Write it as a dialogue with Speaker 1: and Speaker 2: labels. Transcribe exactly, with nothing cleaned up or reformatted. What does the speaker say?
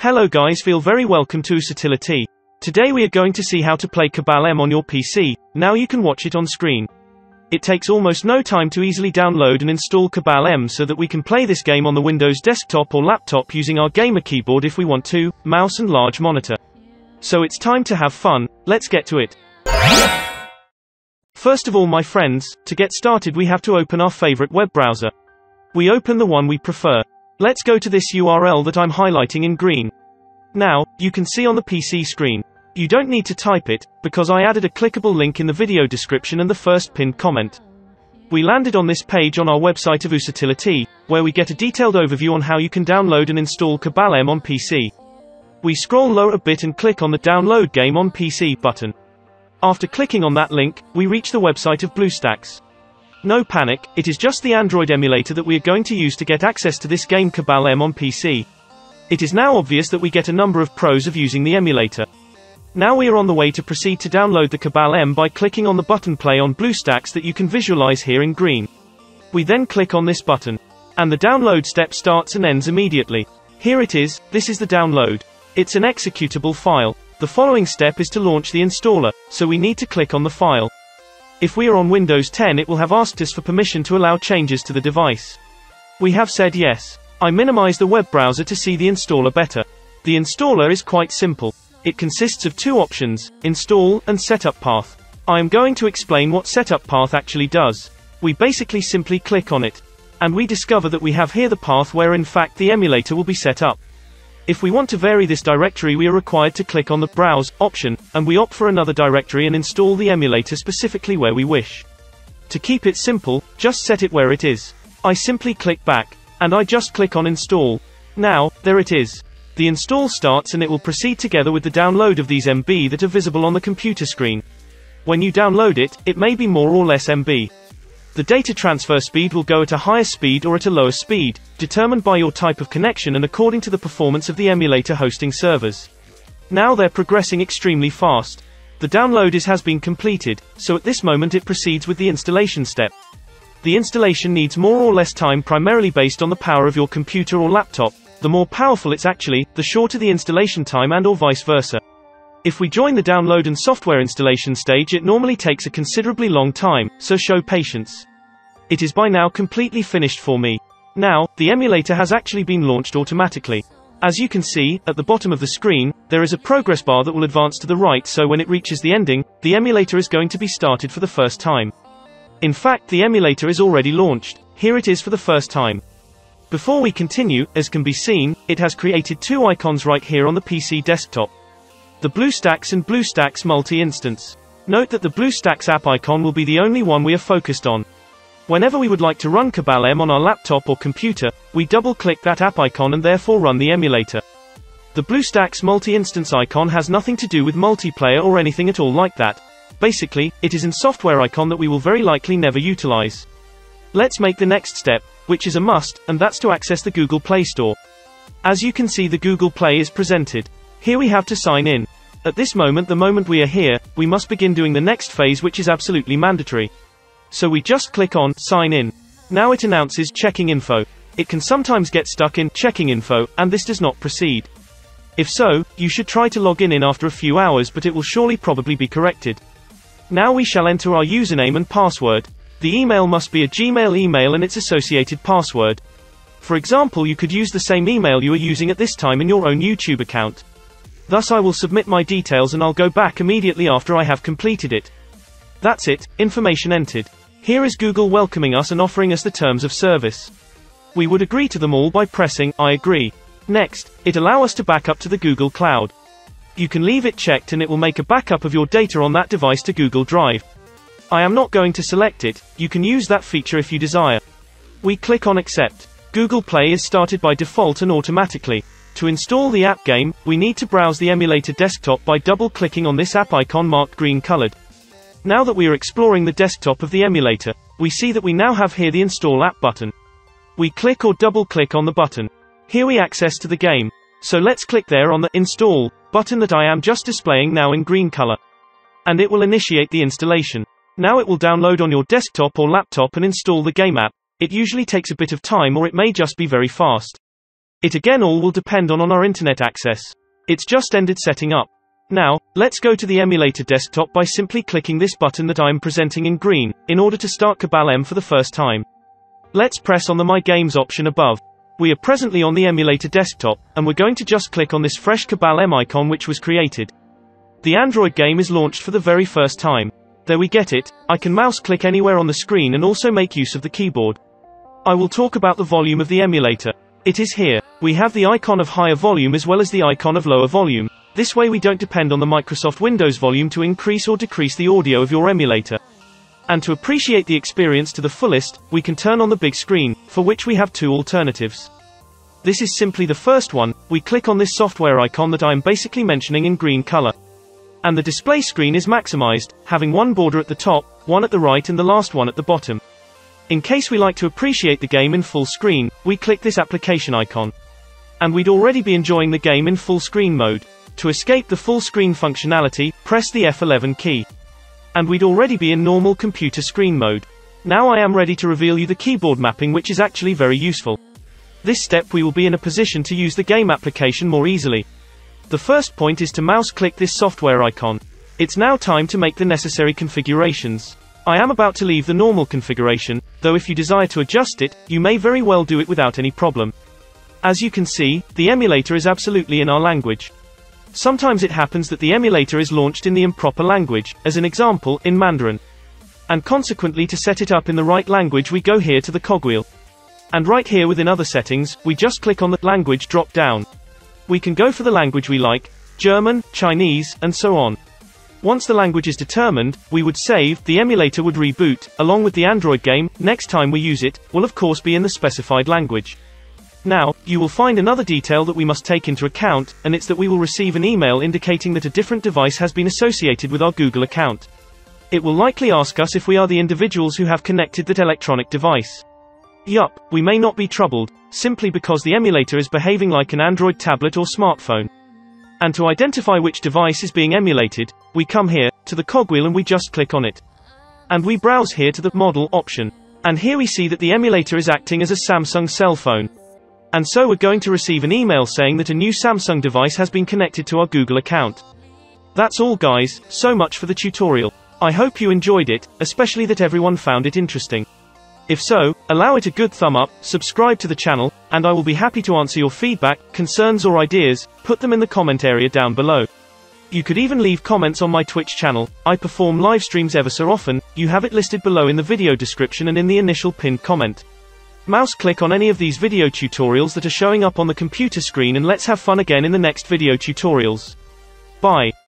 Speaker 1: Hello guys, feel very welcome to Usitility. Today we are going to see how to play CABAL M on your P C. Now you can watch it on screen. It takes almost no time to easily download and install CABAL M so that we can play this game on the Windows desktop or laptop using our gamer keyboard if we want to, mouse and large monitor. So it's time to have fun, let's get to it. First of all my friends, to get started we have to open our favorite web browser. We open the one we prefer. Let's go to this U R L that I'm highlighting in green. Now, you can see on the P C screen. You don't need to type it, because I added a clickable link in the video description and the first pinned comment. We landed on this page on our website of Usitility, where we get a detailed overview on how you can download and install CABAL M on P C. We scroll lower a bit and click on the Download Game on P C button. After clicking on that link, we reach the website of BlueStacks. No panic, it is just the Android emulator that we are going to use to get access to this game CABAL M on P C. It is now obvious that we get a number of pros of using the emulator. Now we are on the way to proceed to download the CABAL M by clicking on the button play on BlueStacks that you can visualize here in green. We then click on this button. And the download step starts and ends immediately. Here it is, this is the download. It's an executable file. The following step is to launch the installer, so we need to click on the file. If we are on Windows ten it will have asked us for permission to allow changes to the device. We have said yes. I minimize the web browser to see the installer better. The installer is quite simple. It consists of two options, install and setup path. I am going to explain what setup path actually does. We basically simply click on it. And we discover that we have here the path where in fact the emulator will be set up. If we want to vary this directory we are required to click on the Browse option, and we opt for another directory and install the emulator specifically where we wish. To keep it simple, just set it where it is. I simply click back, and I just click on Install. Now, there it is. The install starts and it will proceed together with the download of these M B that are visible on the computer screen. When you download it, it may be more or less M B. The data transfer speed will go at a higher speed or at a lower speed, determined by your type of connection and according to the performance of the emulator hosting servers. Now they're progressing extremely fast. The download is has been completed, so at this moment it proceeds with the installation step. The installation needs more or less time primarily based on the power of your computer or laptop. The more powerful it's actually, the shorter the installation time and or vice versa. If we join the download and software installation stage it normally takes a considerably long time, so show patience. It is by now completely finished for me. Now, the emulator has actually been launched automatically. As you can see, at the bottom of the screen, there is a progress bar that will advance to the right so when it reaches the ending, the emulator is going to be started for the first time. In fact the emulator is already launched. Here it is for the first time. Before we continue, as can be seen, it has created two icons right here on the P C desktop. The BlueStacks and BlueStacks multi-instance. Note that the BlueStacks app icon will be the only one we are focused on. Whenever we would like to run CABAL M on our laptop or computer, we double-click that app icon and therefore run the emulator. The BlueStacks multi-instance icon has nothing to do with multiplayer or anything at all like that. Basically, it is an software icon that we will very likely never utilize. Let's make the next step, which is a must, and that's to access the Google Play Store. As you can see the Google Play is presented. Here we have to sign in. At this moment the moment we are here, we must begin doing the next phase which is absolutely mandatory. So we just click on Sign In. Now it announces Checking Info. It can sometimes get stuck in Checking Info, and this does not proceed. If so, you should try to log in, in after a few hours but it will surely probably be corrected. Now we shall enter our username and password. The email must be a Gmail email and its associated password. For example you could use the same email you are using at this time in your own YouTube account. Thus I will submit my details and I'll go back immediately after I have completed it. That's it, information entered. Here is Google welcoming us and offering us the terms of service. We would agree to them all by pressing I agree. Next, it allows us to back up to the Google Cloud. You can leave it checked and it will make a backup of your data on that device to Google Drive. I am not going to select it, you can use that feature if you desire. We click on Accept. Google Play is started by default and automatically. To install the app game, we need to browse the emulator desktop by double-clicking on this app icon marked green-colored. Now that we are exploring the desktop of the emulator, we see that we now have here the Install App button. We click or double-click on the button. Here we access to the game. So let's click there on the Install button that I am just displaying now in green color. And it will initiate the installation. Now it will download on your desktop or laptop and install the game app. It usually takes a bit of time or it may just be very fast. It again all will depend on, on our internet access. It's just ended setting up. Now, let's go to the emulator desktop by simply clicking this button that I am presenting in green, in order to start CABAL M for the first time. Let's press on the My Games option above. We are presently on the emulator desktop, and we're going to just click on this fresh CABAL M icon which was created. The Android game is launched for the very first time. There we get it. I can mouse click anywhere on the screen and also make use of the keyboard. I will talk about the volume of the emulator. It is here. We have the icon of higher volume as well as the icon of lower volume. This way we don't depend on the Microsoft Windows volume to increase or decrease the audio of your emulator. And to appreciate the experience to the fullest, we can turn on the big screen, for which we have two alternatives. This is simply the first one. We click on this software icon that I am basically mentioning in green color. And the display screen is maximized, having one border at the top, one at the right and the last one at the bottom. In case we like to appreciate the game in full screen, we click this application icon. And we'd already be enjoying the game in full screen mode. To escape the full screen functionality, press the F eleven key. And we'd already be in normal computer screen mode. Now I am ready to reveal you the keyboard mapping, which is actually very useful. This step we will be in a position to use the game application more easily. The first point is to mouse click this software icon. It's now time to make the necessary configurations. I am about to leave the normal configuration, though if you desire to adjust it, you may very well do it without any problem. As you can see, the emulator is absolutely in our language. Sometimes it happens that the emulator is launched in the improper language, as an example, in Mandarin. And consequently, to set it up in the right language we go here to the cogwheel. And right here within other settings, we just click on the language drop down. We can go for the language we like, German, Chinese, and so on. Once the language is determined, we would save, the emulator would reboot, along with the Android game. Next time we use it, will of course be in the specified language. Now, you will find another detail that we must take into account, and it's that we will receive an email indicating that a different device has been associated with our Google account. It will likely ask us if we are the individuals who have connected that electronic device. Yup, we may not be troubled, simply because the emulator is behaving like an Android tablet or smartphone. And to identify which device is being emulated, we come here, to the cogwheel and we just click on it. And we browse here to the model option. And here we see that the emulator is acting as a Samsung cell phone. And so we're going to receive an email saying that a new Samsung device has been connected to our Google account. That's all guys, so much for the tutorial. I hope you enjoyed it, especially that everyone found it interesting. If so, allow it a good thumb up, subscribe to the channel, and I will be happy to answer your feedback, concerns or ideas. Put them in the comment area down below. You could even leave comments on my Twitch channel. I perform live streams ever so often. You have it listed below in the video description and in the initial pinned comment. Mouse click on any of these video tutorials that are showing up on the computer screen and let's have fun again in the next video tutorials. Bye.